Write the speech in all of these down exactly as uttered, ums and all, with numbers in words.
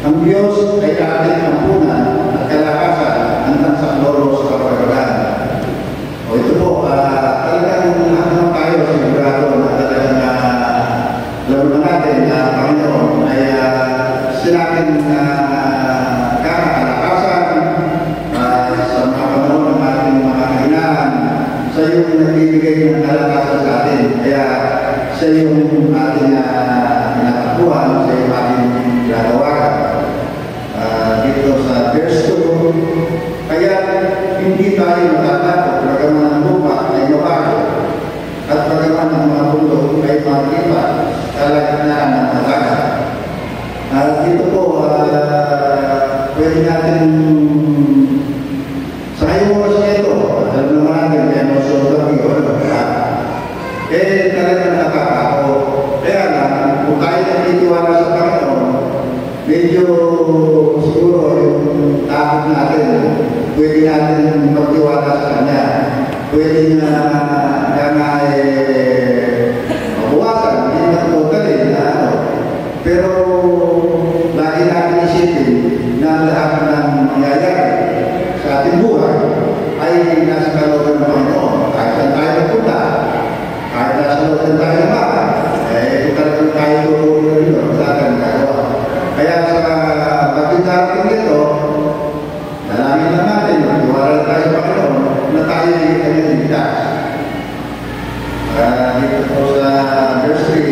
Ang Diyos ay ating ampunan at kalakasan hanggang sa loro sa kapagalan. O ito po, uh, talagang hanggang tayo sigurado na talagang uh, laro na natin na uh, Panginoon ay uh, sinating uh, kakalakasan uh, sa mga panahon ng ating mga kahinaan. Sa yung nagbibigay ng kalakasan sa atin. Kaya sa yung ating uh, pinatapuhan, sa yung ating gagawagan. Uh, dito sa verse two, kaya hindi tayo matatakot bagaman ang lupa ay mabago at bagaman ang mga bundok ay maglipat kalagitnaan ng matagal. At dito po, uh, pwede natin sa kayo oras na ito, alam naman natin, may emosyon kami, wala ba? Eh, talagang nakakako. Kaya lang, kung tayo nagtitiwala sa Panginoon, medyo siguro yung takot natin, pwede natin magtiwala sa Kanya. Pwede na na eh, mabuwasan, hindi na totally na ano. Pero, lagi natin isipin na lahat ng mangyayari sa ating buhay ay nasa kalooban ng Panginoon. Kahit saan tayo nagpunta, kahit nasa looban tayo naman, eh, kung talagang tayo tuloy nyo, wala kang nagawa. Kaya sa pagkitating nito, nalamin na natin, magtiwala tayo sa Panginoon, na tayo ay kanyang ligtas. Uh, dito po sa verse three,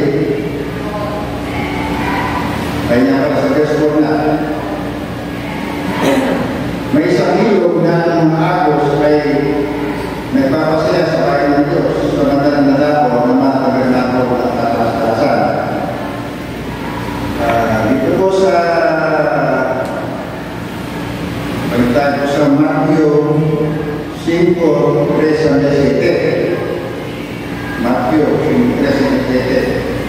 ay nga sa verse four na, may isang ilog na mga agos ay nagpapasaya sa bayan ng Diyos sa madalang nalabo ng mga tabernakulo at kataas-taasan. Uh, dito po sa pagkita po sa Matthew five, tres hanggang siete. Matthew five, tres hanggang siete.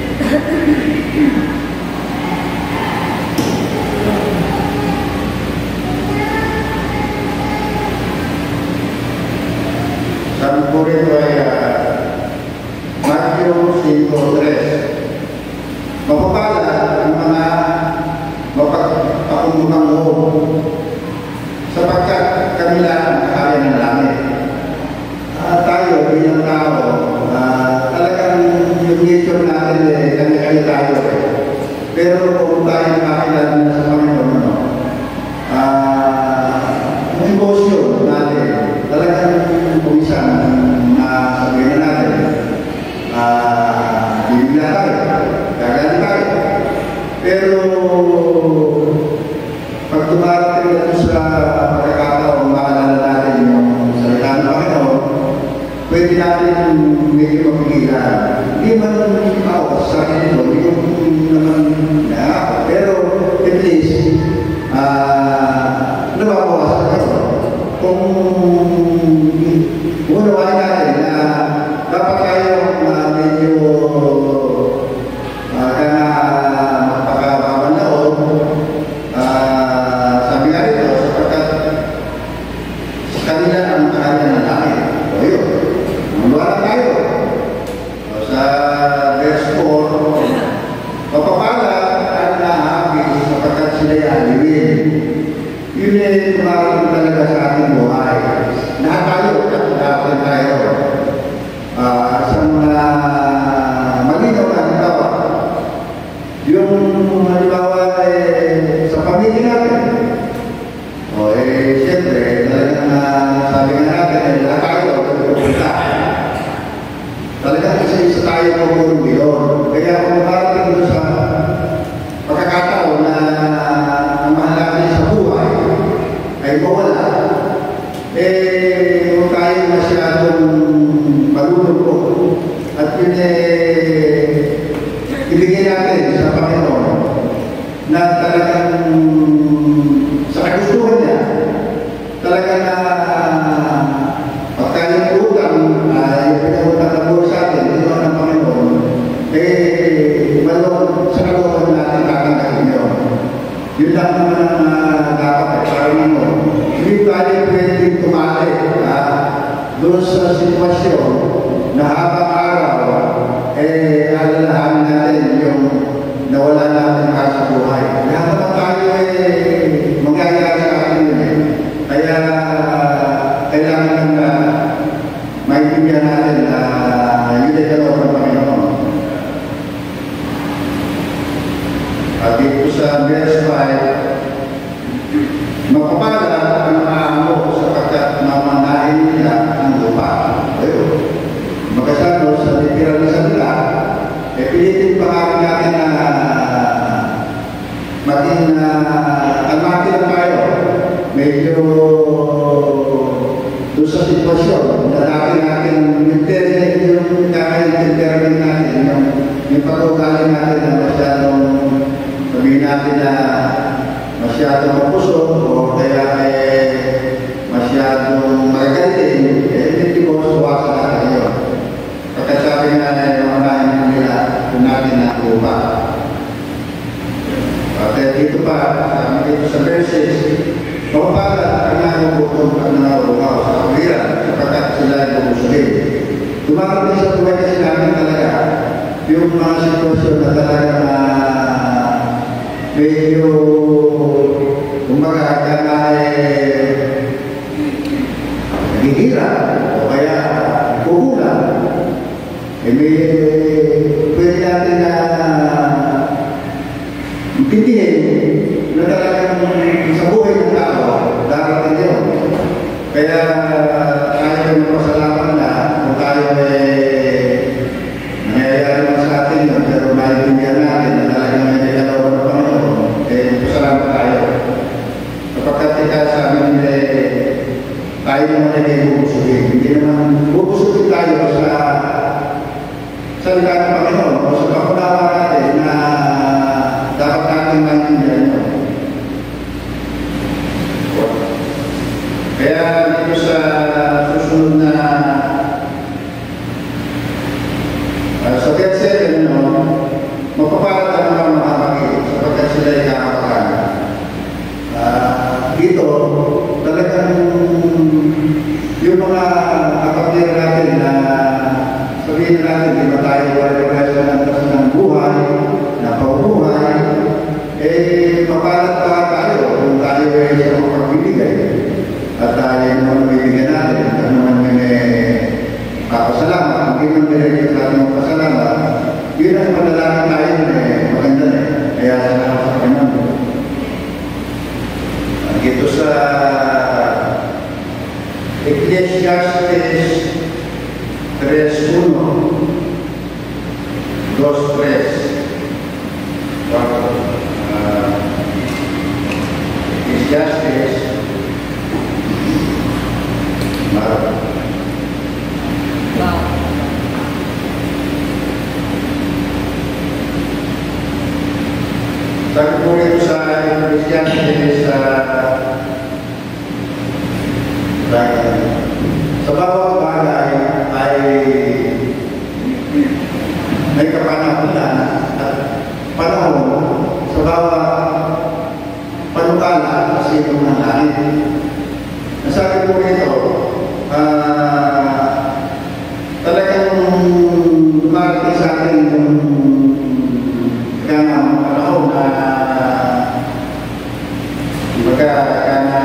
Sabi po rito ay uh, Matthew five, tres. Mapapala ang mga mapagpakumbang loob sapagkat kanila ang kaya ng langit. Uh, tayo bilang tao, uh, talagang yung nature natin eh, kanya-kanya tayo eh. Pero kung tayo nakakilala na sa Panginoon, ano, uh, ang negosyo natin, talagang kumisan na sabihin na natin, uh, bibigla tayo, gagalan tayo. Pero pag tumarating natin sa pagkakataon, maalala natin yung salita ng Panginoon, pwede natin medyo mapigilan. Hindi man ako sa akin ito, hindi ko naman na, pero at least, uh, nababawasan ako. Kung unawain natin na dapat tayo uh, medyo uh, na magpakababan na o uh, sabi nga rito sapagkat sa kanila ang kanya ng langit. O yun, manuwala tayo. O sa verse four, mapapala at nahagis sapagkat sila'y aliwin. Yun ay tumarin talaga sa ating buhay. Lahat tayo, dapat tayo. Uh, sa mga malinaw na halimbawa, yung halimbawa eh, sa pamilya natin. O eh, siyempre, talagang uh, sabi nga natin, eh, lahat tayo, pupunta. Talagang isa-isa tayo pumulong yun. Kaya kung marating doon sa pagkakataon na ang mahal natin sa buhay, ay mawala, eh, kung tayo masyadong malulungkot at yun eh, ibigay natin sa Panginoon na talagang sa kagustuhan niya, talagang na uh, pag tayo utang, uh, yung pinagutang na buhay sa atin, ito ng Panginoon, eh, malong sa kagustuhan natin tatanggalin yun. Yun lang naman ang uh, dapat pagkaroon mo. Hindi tayo pwedeng tumalik uh, doon sa sitwasyon na habang araw, eh, alalahanin natin yung nawala natin para sa buhay. Kaya naman tayo eh, maging uh, almati lang tayo. Medyo doon sa sitwasyon na dati natin internet yung kaka-internet natin, yung, yung pag-ugali natin na masyadong sabihin natin na masyadong mapusok o kaya eh, masyadong magagaling, eh, hindi ko suwasan natin yun. Pagkasabi nga na yung mga kain nila, kung natin na lupa. At dito pa, dito sa verses, mapapala ang nakakutong at nakakutaw sa kawiran sapagkat sila ay bubusuhin. Tumarating sa buhay kasi namin talaga yung mga sitwasyon na talaga na medyo kumbaga ka na eh nagihira o kaya kuhulan. Eh may pwede natin na pintihin na talagang sa buhay ng tao, darating yun. Kaya tayo yung pasalamat na kung tayo eh nangyayari naman sa atin yun, pero maintindihan natin na talagang may nagalawa ng Panginoon, eh pasalamat tayo. Kapag tika sabi nila eh, tayo naman ay bubusugin. Hindi naman bubusugin tayo sa salita ng Panginoon o sa kapunawa natin na dapat natin maintindihan yun. Kaya dito sa susunod na uh, sa verse seven, no, mapapalat ang mga makakakit sapagkat sila ay kakapakan. Uh, dito, talagang yung mga kapatid natin na sabihin natin, di ba tayo wala-wala sa lantas ng buhay, na paubuhay, eh, mapalat pa tayo kung tayo ay sa mapagbibigay. At tayo naman bibigyan natin, at naman may papasalamat, hindi naman binigyan sa ating papasalamat, yun ang panalangin tayo eh, maganda na eh. Kaya salamat sa Panginoon. Ito sa Ecclesiastes tres uno, dos tres, uh, Ecclesiastes Wow. Sabi po rin sa Ecclesiastes sa sa bawat bagay ay may kapanahunan at panahon sa bawat panukala sa itong ng langit. Nasabi po rito, uh, talagang dumarating sa atin yung kaya panahon na baga kana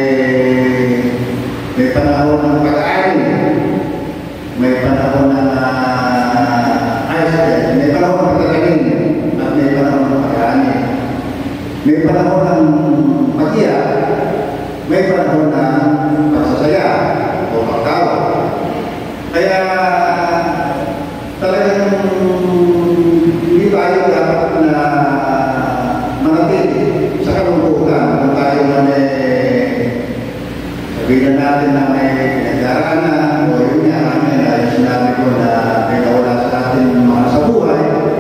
may panahon ng pag-aari, may panahon ng uh, ayos, may panahon ng pag-aari at may panahon ng pag-aari, may panahon ng mag-iyak, may panahon ng pagsasaya o pagtawa. Kaya talagang hindi tayo dapat na manatili sa kalungkutan kung tayo man eh sabihin natin na may pinag-aaralan o yun nga namin ay sinabi ko na may nawala sa atin mga sa buhay,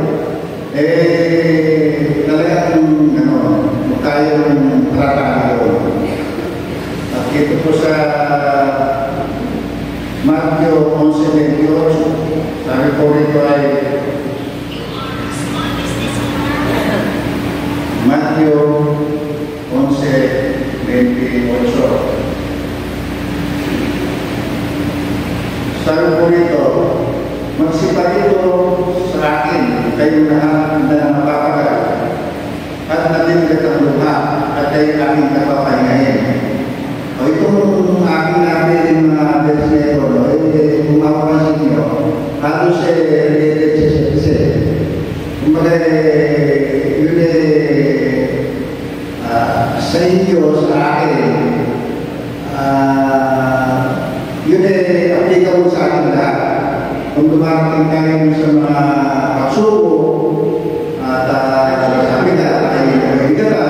eh talagang ano, tayong tratado. At ito po sa Matthew eleven twenty-eight, sabi po rito ay Matthew eleven twenty-eight. Sabi po rito, magsipag ito sa akin, kayong lahat na napapagal, at natindag ang luha, at ay aking napapahingahin. O itong aking natin mga verse na ito, no, eh, kung mapapansin nyo, halos eh, related sa siyempre. Kumbaga, yun eh, uh, sa inyo, sa akin, uh, yun eh, applicable sa akin lahat. Kung dumarating tayo sa mga pagsuko, at uh, sabi na, ay nagigala,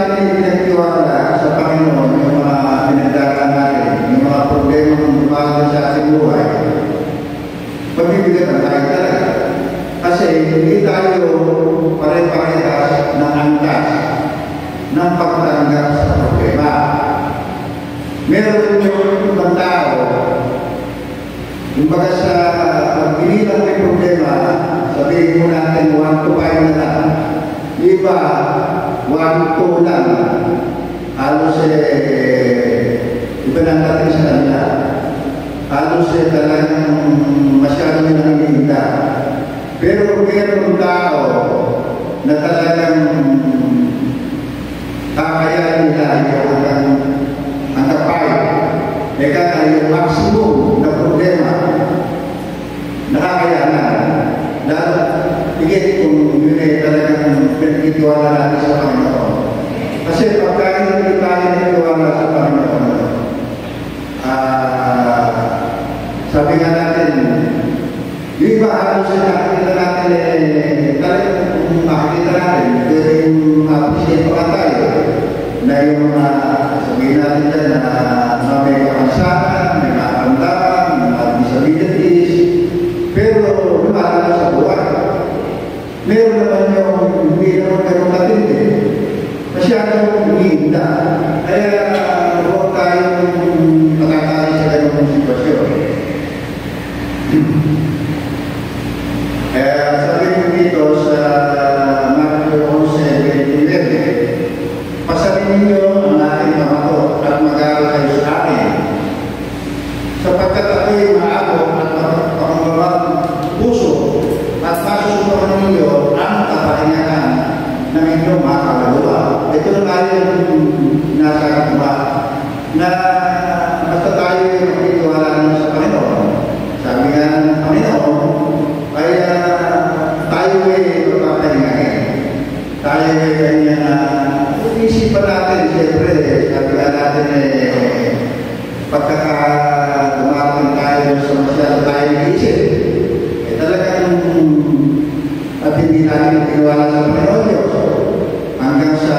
natin pinagtiwala sa Panginoon yung mga pinagdaraan natin, yung mga problema ng bumagal sa ating buhay, magbibigyan tayo talaga. Kasi hindi tayo pare-parehas ng angkas ng pagtanggap sa problema. Meron yung ibang tao, kumbaga sa pagpilitan may problema, sabihin mo natin one to five na lang. Iba, one to lang. Halos eh, iba lang natin sa kanila. Halos eh, talagang masyado nang hinihinda. Pero mayroong tao na talagang kakayanin nila yung hanggang hanggang five. Eka na yung maximum na problema nakakayanan. Dahil higit kung yun ay talagang pinagkitiwala natin sa Panginoon. Kasi pagka hindi tayo nagtiwala sa Panginoon, uh, sabi nga natin, yung iba halos na nakikita natin eh, talagang kung makikita natin, pero yung appreciate pa tayo, na yung mga uh, sabihin natin dyan na uh, may kapansakan, may kapandakan, may mga disabilities, pero lumalang sa buhay. Meron naman yung hindi naman ganun matindi. Masyadong hindi. Kaya huwag tayong nakakali sa ganun sitwasyon. Kaya sabi ko dito sa Matthew eleven twenty-one, pasanin ninyo ang aking pamato at mag-aaral kayo sa akin. Sapagkat ako'y maabot at pangmabang puso at masusupan ninyo ang kapahingahan ng inyong mga kaluluwa. Ito na tayo yung nasa katuwa na basta tayo yung magtitiwala naman sa Panginoon. Sabi nga ng Panginoon, kaya tayo ay magpapahingahin. Tayo ay ganyan na isipan natin, siyempre, sabi nga natin eh, pagkakadumating tayo sa masyado tayo iisip, eh talagang at hindi natin tiniwala sa Panginoon Diyos hanggang sa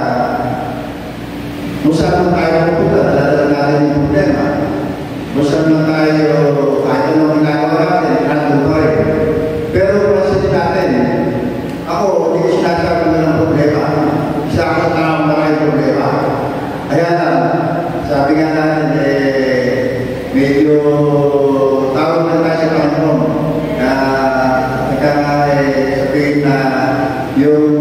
kung saan tayo pupunta, dala natin yung problema. Kung saan tayo, kahit anong ginagawa natin, nandun pa rin. Pero kasi natin, ako, hindi ko sinasabi na ng problema. Isa ako sa tao na may problema. Kaya lang, sabi nga natin, eh, medyo tawag na tayo sa Panginoon na nagka nga eh, sabihin na yung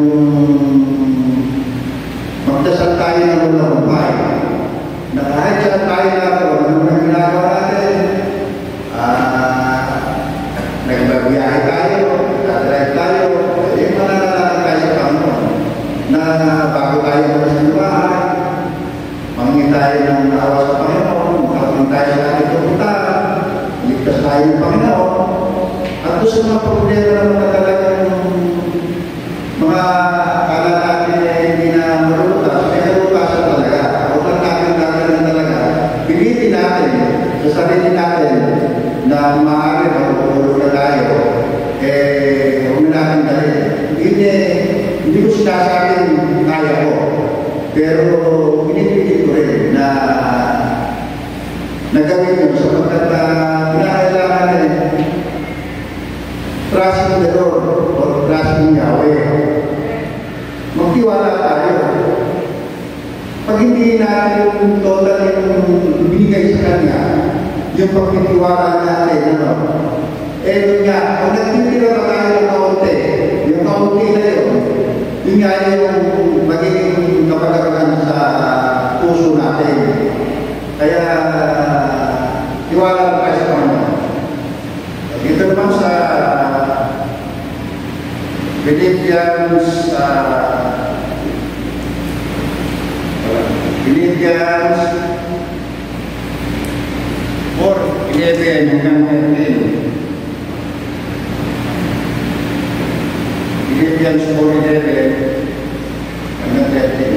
magdasal tayo ng unang umpay. Na kahit saan tayo na ako, ano na ginagawa natin, ah, nagbabiyahe tayo, nagdadrive tayo, yung mananalangin tayo sa Panginoon na bago tayo sa sinubahan, mangingin tayo ng awa sa Panginoon, makapunta tayo sa ating pupuntahan, ligtas tayo ng Panginoon. At doon sa mga problema na mga talagang mga akala natin eh, hindi na malutas, may nalutasan talaga. Huwag lang natin natin talaga. Pilitin natin sa sarili natin na maaari magpapulog na tayo, eh, huwag na natin dali. Hindi, hindi ko sinasabing kaya ko. Pero pinipilit ko rin na nagawin yun sapagkat na pinakailangan natin trusting the Lord or trusting Yahweh. Magtiwala tayo. Pag hindi natin total yung binigay sa Kanya, yung pagtitiwala natin, ano, eh yun nga, kung nagtitira na tayo ng kaunti, yung kaunti na yun, yun nga yung magiging kapagagagan sa puso natin. Kaya, tiwala tayo sa Panginoon. Ito naman sa Philippians uh, Philippians four eleven hanggang thirteen. Philippians four eleven hanggang thirteen.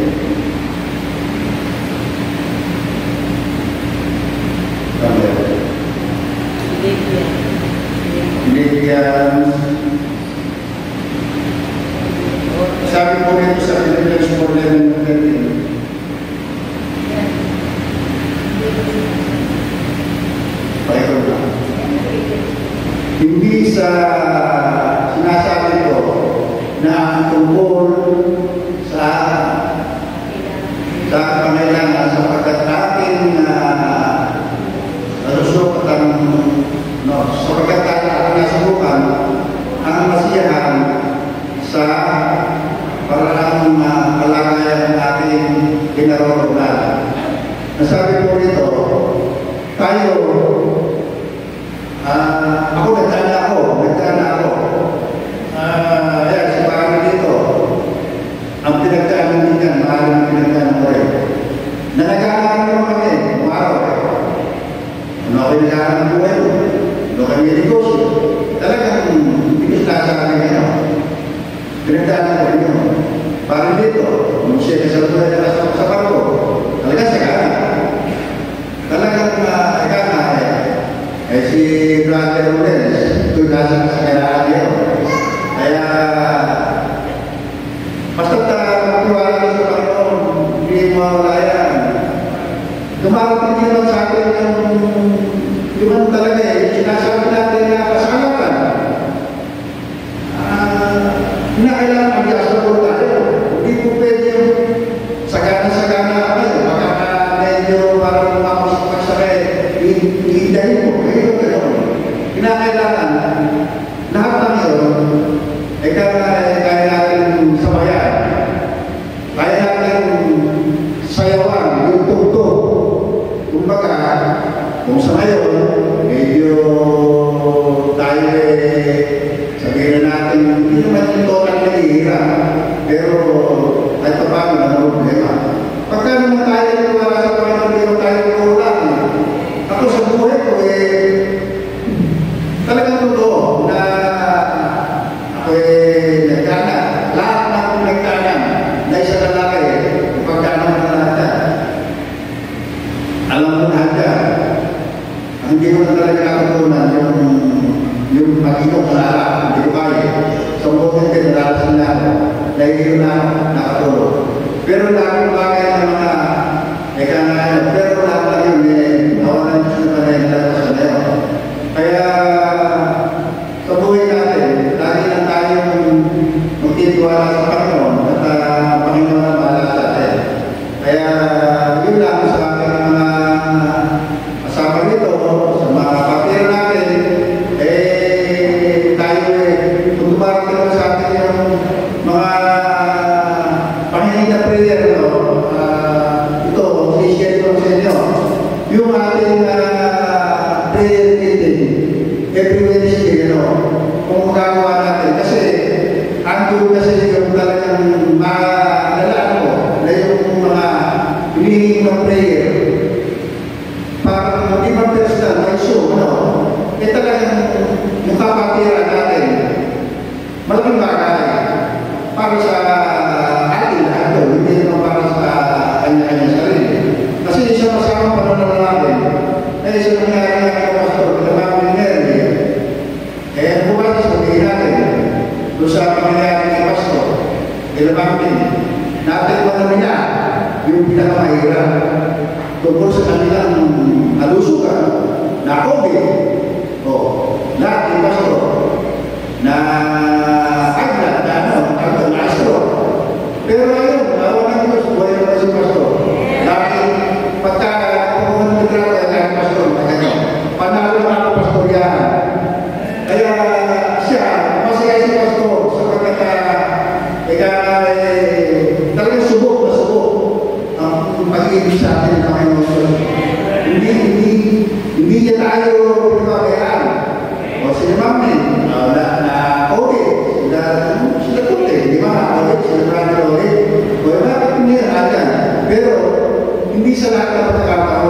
Philippians sabi po nito sa Philippians four eleven hanggang thirteen. sa sinasabi ko na tungkol sa sa pangailangan sapagkat ating uh, rusukatan, no, sapagkat ating nasubukan ang masiyahan sa parang uh, kalagayan ng ating kinaroroonan. Nasabi po nito, tayo, uh, ako nagtana ako, nagtana ako. Uh, yan, sa parang dito, ang pinagdaanan din yan, maaaring pinagdaanan ko rin. Na nag-aaral naman kami, umaraw eh. Ano ako yung nag-aaral ng buhay mo? Ano kami yung negosyo? Talagang hindi nasa kami ngayon. Pinagdaanan ko rin yun. Parang dito, kung siya sa buhay na sa, sa barko, talagang sa gana. Talagang uh, gana eh. Eh si Brother Lorenz, ito nasa sa ganaan niya. Kaya, basta magtiwala na sa Panginoon, hindi mawala yan. Dumarating din naman sa atin yung, yung talaga eh, sinasabi natin na kasalanan. Uh, Kinakailangan ang diaspora tayo. Hindi po pwede yung sagana-sagana kayo. Baka medyo parang mapagsakay, hihindahin mo. Ngayon gano'n. Kinakailangan, lahat ng yun, ay kaya natin sabayan. Kaya natin sayawan, yung tugtog. Kumbaga, kung sa ngayon, medyo tayo eh, sabihin na natin, hindi naman yung total na ihira. Pero, kahit pa paano na problema. Pagka naman tayo nagwala sa Panginoon, hindi naman tayo kulang. Ako sa buhay ko eh, talagang totoo na ako eh, nagkana. Lahat na akong nagkana na isa lalaki eh, pagkana mo na lahat yan. Alam mo lahat yan. Hindi ko na talaga nakatunan yung yung mag-inom na alam, hindi ko kaya. Sa buong hindi nararasan na ako, nahihiro na ako, nakatulog. Pero lahat ng bagay ng mga eka nga yun, pero lahat lang yun eh, nawalan siya naman na yung lakas na yun. Kaya sa buhay natin, lagi lang tayong magtitiwala sa Panginoon at uh, Panginoon na bahala sa atin. Kaya yun lang sa aking mga kasama nito, sa mga kapatid natin, eh tayo eh, kung dumarating naman sa atin yung mga Panginoon na prayer, no? Uh, ito, i-share ko sa inyo, yung ating uh, prayer meeting, every Wednesday, no? Kung magagawa natin, kasi andun kasi yung talagang malalaan ko na yung mga hinihingi ng prayer, parang ibang personal, may show, no? Eh talagang yung kapatiran natin, malaking bagay para sa atin lahat ito, hindi naman para sa kanya-kanya sarili. Kasi siya masama pananaw natin, eh isa nangyari nga ng pastor, pinamamit ni Mary, eh bukas sabihin natin, doon sa pangyayari ng pastor, pinamamit natin mga nila, yung pinakamahirap tungkol sa kanilang nalusugan, na COVID, o lahat ng pastor, na agad na ano, ang pastor. Pero ayun, awan ng Diyos, buhay naman si pastor. Dahil pagka pumunta ng trato, ay pastor, maganda. Panalo na ako pastor yan. Kaya siya, masaya si pastor, sa pagkata, kaya eh, talagang subok na subok ang pag-ibig sa atin ng Panginoon. Hindi, hindi, hindi niya tayo pinabayaan. O sila mami, na, na okay, sila, sila puti, di ba? Okay, sila brother okay. O bakit hindi na agad? Pero, hindi sa lahat na pagkakataon.